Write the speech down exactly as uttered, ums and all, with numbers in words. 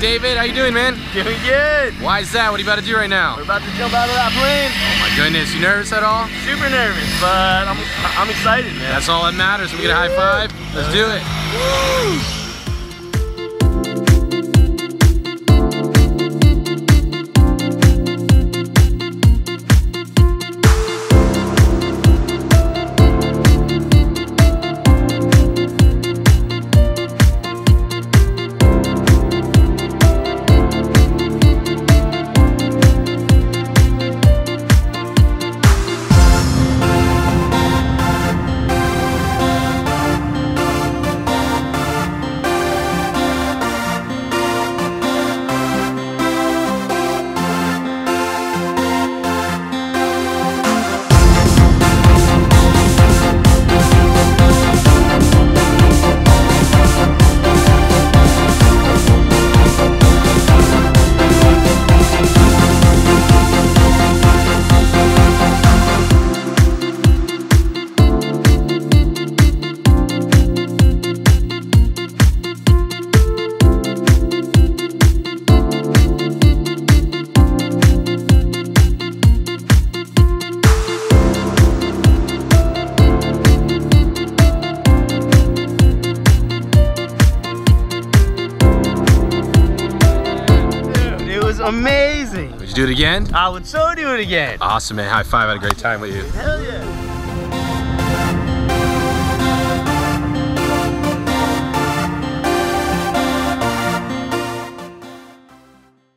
David, how you doing, man? Doing good. Why is that? What are you about to do right now? We're about to jump out of that plane. Oh my goodness, you nervous at all? Super nervous, but I'm, I'm excited, man. That's all that matters. We get a high five. Let's do it. Woo! Amazing. Would you do it again? I would so do it again. Awesome, man. High five. I had a great time with you. Hell yeah.